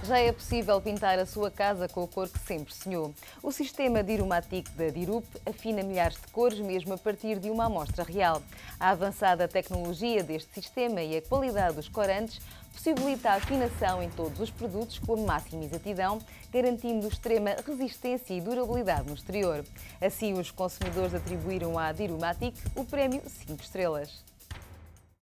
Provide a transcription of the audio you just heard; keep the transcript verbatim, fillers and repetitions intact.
Já é possível pintar a sua casa com a cor que sempre sonhou. O sistema Dirumatic da Dirup afina milhares de cores mesmo a partir de uma amostra real. A avançada tecnologia deste sistema e a qualidade dos corantes possibilita a afinação em todos os produtos com a máxima exatidão, garantindo extrema resistência e durabilidade no exterior. Assim, os consumidores atribuíram à Dirumatic o prémio cinco estrelas.